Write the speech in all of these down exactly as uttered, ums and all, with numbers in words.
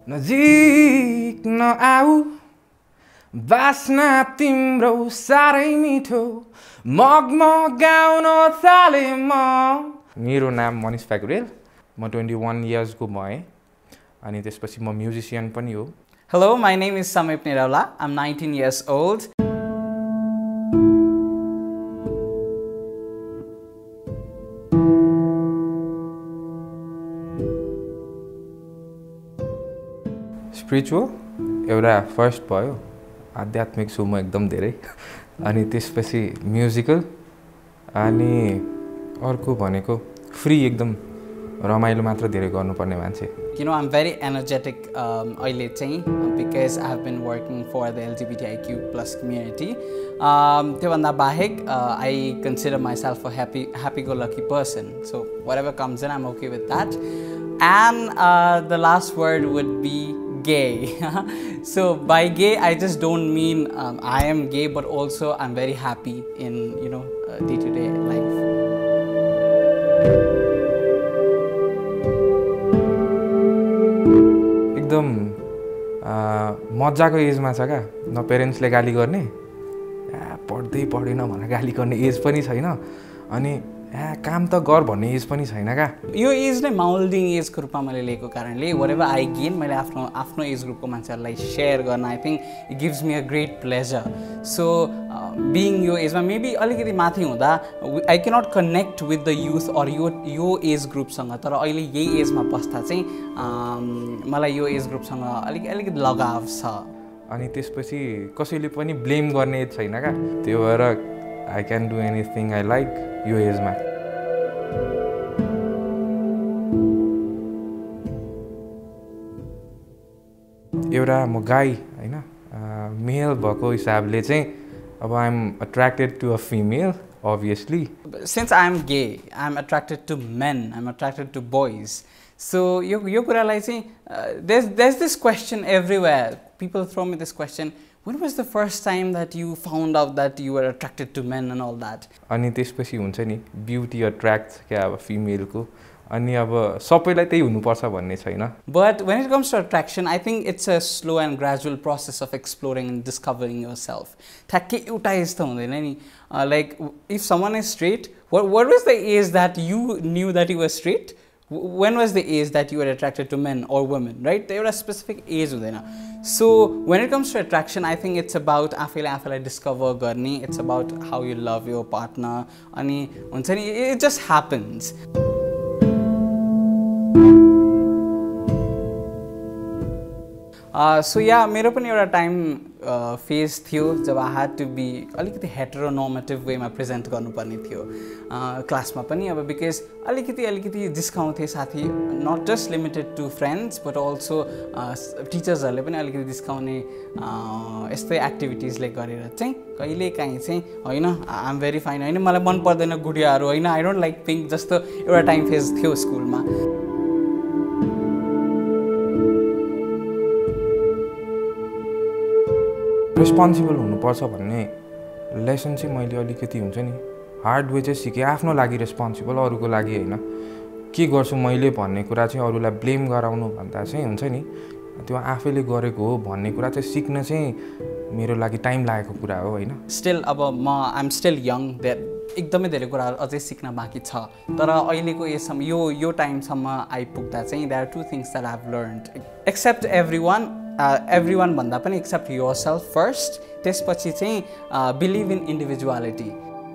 नजिक नआऊ बास्ना तिम्रो साह्रै मिठो मगमगाउन थाले म। मेरो नाम मनिष प्याकुरेल, म ट्वेन्टी वान इयर्सको भएँ अनि त्यसपछि म म्युजिसियन पनि हो। Hello, my name is Samip Niraula. I'm nineteen years old. Spiritual एउटा फर्स्ट भयो, आध्यात्मिक छु म एकदम धेरै, अनि त्यसपछि म्युजिकल, अनि अर्को भनेको फ्री एकदम रमाइलो मात्र धेरै गर्नुपर्ने मान्छे। You know, I'm very energetic um, अहिले चाहिँ because I have been working for the L G B T I Q plus community. Um, त्योभन्दा बाहेक uh, I consider myself a happy, happy-go-lucky person. So whatever comes in, I'm okay with that. And uh, the last word would be gay. So by gay, I just don't mean um, I am gay, but also I'm very happy in, you know, uh, day-to-day life. एकदम मजाको एजमा छ क्या, न पेरेन्ट्सले गाली गर्ने, पढ्दै पढेन भनेर गाली गर्ने एज पनि छैन, अनि काम त गर भन्ने एज पनि छैन क्या। यो एज नै माउल्डिङ एजको रूपमा मैले लिएको कारणले whatever I gain मैले आफ्नो आफ्नो एज ग्रुपको मान्छेहरूलाई सेयर गर्न I think it gives me a great pleasure. So being यो एजमा मेबी अलिकति माथि हुँदा I cannot connect with the youth or यो यो एज ग्रुपसँग, तर अहिले यही एजमा बस्दा चाहिँ मलाई यो एज ग्रुपसँग अलिक अलिकति लगाव छ। अनि त्यसपछि कसैले पनि ब्लेम गर्ने एज छैन क्या, त्यो भएर I can do anything I like यो एजमा। एउटा म गाई होइन, मेल भएको हिसाबले चाहिँ अब I am attracted to a female obviously. Since I'm gay, I'm attracted to men, I'm attracted to boys. So yo yo kuralai chai there's there's this question everywhere. People throw me this question, when was the first time that you found out that you were attracted to men and all that? अनि त्यसपछि हुन्छ नि beauty attract क्या अब फिमेलको, अनि अब सबैलाई त्यही हुनुपर्छ भन्ने छैन। But when it comes to attraction, I think it's a slow and gradual process of exploring and discovering yourself. ठ्याक्कै एउटा एज त हुँदैन नि, like if someone is straight, what what was the age that you knew that you were straight? When was the age that you were attracted to men or women, right? There was a specific age हुँदैन। So when it comes to attraction, I think it's about आफैले आफैलाई discover गर्ने, it's about how you love your partner, अनि हुन्छ नि it just happens. So yeah मेरो पनि एउटा टाइम फेज थियो जब आई ह्याड टु बी अलिकति हेटेरोनर्मेटिभ वेमा प्रेजेन्ट गर्नुपर्ने थियो क्लासमा पनि, अब बिकज अलिकति अलिकति जिस्काउँथे साथी, not just limited to friends but also टिचर्सहरूले पनि अलिकति जिस्काउने यस्तै एक्टिभिटिजले गरेर चाहिँ कहिले काहीँ चाहिँ होइन आइ एम भेरी फाइन, होइन मलाई मन पर्दैन गुडियाहरू, होइन आई डोन्ट लाइक पिङ्क जस्तो एउटा टाइम फेज थियो स्कुलमा। रेस्पोन्सिबल हुनुपर्छ भन्ने लेसन चाहिँ मैले अलिकति हुन्छ नि हार्ड वे चाहिँ सिकेँ, आफ्नो लागि रेस्पोन्सिबल, अरूको लागि होइन। के गर्छु मैले भन्ने कुरा चाहिँ अरूलाई ब्लेम गराउनु भन्दा चाहिँ हुन्छ नि त्यो आफैले गरेको हो भन्ने कुरा चाहिँ सिक्न चाहिँ मेरो लागि टाइम लागेको कुरा हो होइन। स्टिल अब म I am still young, that एकदमै धेरै कुराहरू अझै सिक्न बाँकी छ, तर अहिलेको यसम्म यो यो टाइमसम्म आइपुग्दा चाहिँ there are two things that I have learned. Accept every one every one भन्दा पनि एक्सेप्ट योर सेल्फ फर्स्ट, त्यसपछि चाहिँ बिलिभ इन इन्डिभिजुअलिटी।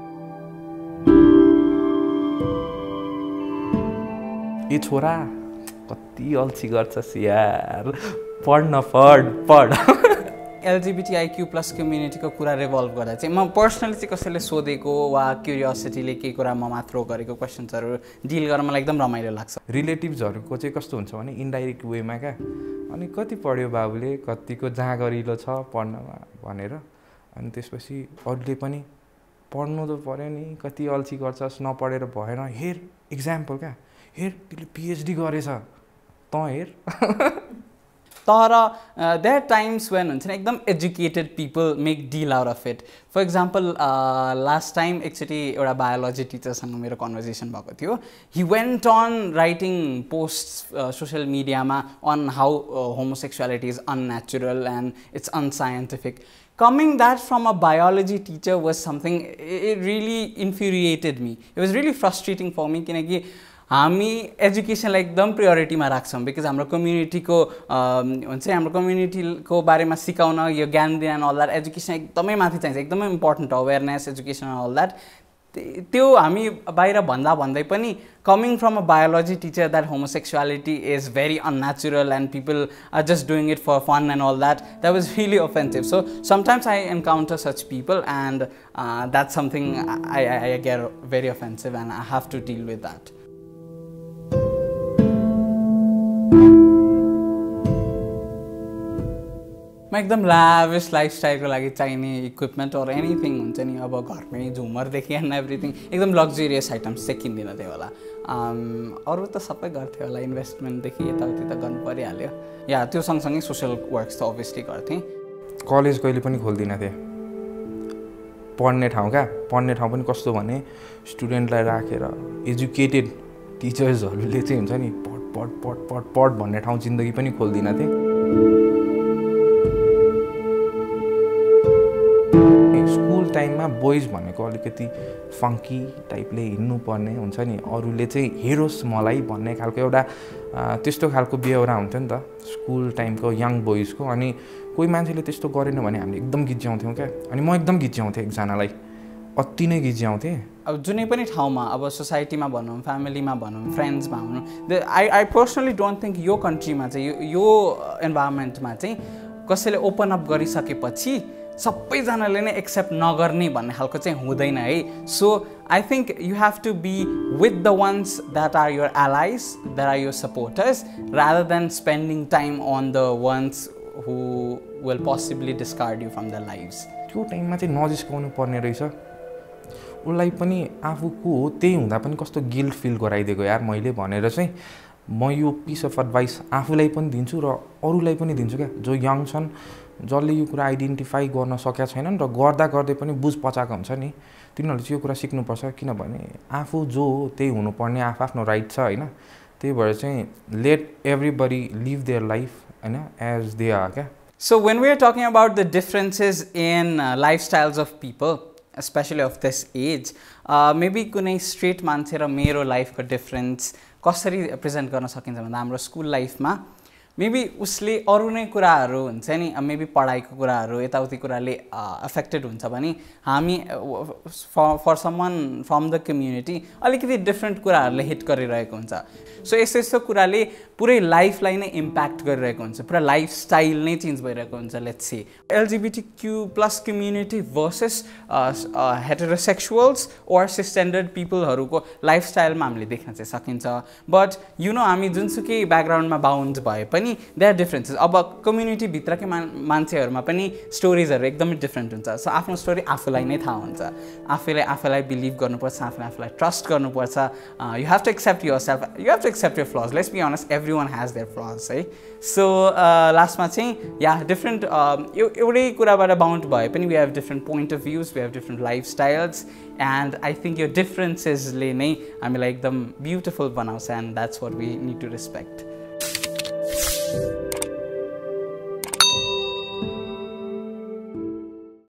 ए छोरा कति अल्छी गर्छस् यार, पढ्न पढ पढ। एलजिबिटिआइक्यू प्लस कम्युनिटीको कुरा रिभल्भ गर्दा चाहिँ म पर्सनली चाहिँ कसैले सोधेको वा क्युरियोसिटीले केही कुरामा मात्र गरेको क्वेसन्सहरू डिल गर्न मलाई एकदम रमाइलो लाग्छ। रिलेटिभ्सहरूको चाहिँ कस्तो हुन्छ भने इन्डाइरेक्ट वेमा क्या, अनि कति पढ्यो बाबुले, कतिको जहाँ गरिलो छ पढ्नमा भनेर, अनि त्यसपछि अरूले पनि पढ्नु त पऱ्यो नि, कति अल्छी गर्छस् नपढेर भएन, हेर इक्जाम्पल क्या, हेर त्यसले पिएचडी गरेछ, तँ हेर। त तर देयर आर टाइम्स वेन हुन्छ नि एकदम educated people make deal out of it. For example last time एकचोटि एउटा बायोलोजी टिचरसँग मेरो कन्भर्सेसन भएको थियो. He went on writing post social मिडियामा on how homosexuality is unnatural and it's unscientific. Coming that from a biology teacher was something, it really infuriated me. It was really frustrating for me किनकि हामी एजुकेसनलाई एकदम प्रायोरिटीमा राख्छौँ because हाम्रो कम्युनिटीको हुन्छ हाम्रो कम्युनिटीको बारेमा सिकाउन यो ज्ञान दिन एन्ड अल द्याट एजुकेसन एकदमै माथि चाहिन्छ, एकदमै important awareness education and all that. त्यो हामी बाहिर भन्दा भन्दै पनि coming from a biology teacher that homosexuality is very unnatural and people are just doing it for fun and all that, that was really offensive. So sometimes I encounter such people and uh, that's something I, I, I get very offensive and I have to deal with that. म एकदम लाभिस लाइफस्टाइलको लागि चाहिने equipment or anything हुन्छ नि अब घरमै झुमरदेखि and everything एकदम लग्जरियस आइटम्स चाहिँ किन्दिनँ थियो होला. अरू त सबै गर्थ्यो होला, इन्भेस्टमेन्टदेखि यताउति त गर्नु परिहाल्यो. या त्यो सँगसँगै सोसियल वर्क्स त अभियसली गर्थेँ. कलेज कहिले पनि खोल्दिनँ थिएँ. पढ्ने ठाउँ क्या पढ्ने ठाउँ पनि कस्तो भने स्टुडेन्टलाई राखेर एजुकेटेड टिचर्सहरूले चाहिँ हुन्छ नि पढ पढ पढ पढ पढ भन्ने ठाउँ जिन्दगी पनि खोल्दिनँ थिएँ. स्कुल टाइममा बोइज भनेको अलिकति फङ्की टाइपले हिँड्नुपर्ने हुन्छ नि, अरूले चाहिँ हेरोस् मलाई भन्ने खालको एउटा त्यस्तो खालको बेहोरा हुन्थ्यो नि त स्कुल टाइमको यङ बोइजको. अनि कोही मान्छेले त्यस्तो गरेन भने हामीले एकदम गिज्याउँथ्यौँ क्या. अनि म एकदम गिज्याउँथेँ एकजनालाई, अति नै गिज्याउँथेँ. अब जुनै पनि ठाउँमा अब सोसाइटीमा भनौँ, फ्यामिलीमा भनौँ, फ्रेन्ड्समा भनौँ, the I I personally don't think यो कन्ट्रीमा चाहिँ यो यो इन्भाइरोमेन्टमा चाहिँ कसैले ओपन अप गरिसकेपछि सबैजनाले नै एक्सेप्ट नगर्ने भन्ने खालको चाहिँ हुँदैन है. So I think you have to be with the ones that are your allies, that are your supporters, rather than spending time on the ones who will possibly discard you from the lifes. त्यो टाइममा चाहिँ नजिस्काउनु पर्ने रहेछ. उसलाई पनि आफूको हो त्यही हुँदा पनि कस्तो गिल्ट फिल गराइदिएको यार मैले भनेर चाहिँ म यो पिस अफ एडभाइस आफूलाई पनि दिन्छु र अरूलाई पनि दिन्छु क्या जो यङ छन्, जसले यो कुरा आइडेन्टिफाई गर्न सकेका छैनन् र गर्दा गर्दै पनि बुझ पचाएको हुन्छ नि, तिनीहरूले चाहिँ यो कुरा सिक्नुपर्छ. किनभने आफू जो हो त्यही हुनुपर्ने आफ्नो राइट छ होइन. त्यही भएर चाहिँ let everybody live their life होइन एज दे आर क्या. So when we are talking about the differences in uh, lifestyles of people, especially of this age, uh, maybe कुनै स्ट्रेट मान्छे र मेरो लाइफको डिफरेन्स कसरी प्रेजेन्ट गर्न सकिन्छ भन्दा हाम्रो स्कुल लाइफमा मेबी उसले अरू नै कुराहरू हुन्छ नि, मेबी पढाइको कुराहरू यताउति कुराले अफेक्टेड हुन्छ भने हामी for someone from the community अलिकति डिफ्रेन्ट कुराहरूले हिट गरिरहेको हुन्छ. सो यस्तो यस्तो कुराले पुरै लाइफलाई नै इम्प्याक्ट गरिरहेको हुन्छ, पुरा लाइफस्टाइल नै चेन्ज भइरहेको हुन्छ. Let's say LGBTQ plus community versus heterosexuals or cisgendered पिपलहरूको लाइफस्टाइलमा हामीले देख्न चाहिँ सकिन्छ. बट यु नो हामी जुनसुकै ब्याकग्राउन्डमा बााउन्ड भए पनि दे आर डिफ्रेन्सेस. अब कम्युनिटीभित्रकै मान मान्छेहरूमा पनि स्टोरिजहरू एकदमै डिफ्रेन्ट हुन्छ. सो आफ्नो स्टोरी आफूलाई नै थाहा हुन्छ, आफूले आफूलाई बिलिभ गर्नुपर्छ, आफूले आफूलाई ट्रस्ट गर्नुपर्छ. You have to accept yourself, you have to accept your flaws. Let's be honest, every one has their flaws है. सो लास्टमा चाहिँ या डिफ्रेन्ट एउटै कुराबाट बााउन्ड भए पनि we have different point of views, we have different lifestyles and I think यो डिफ्रेन्सेसले नै हामीलाई एकदम ब्युटिफुल बनाउँछ and that's what we need to respect.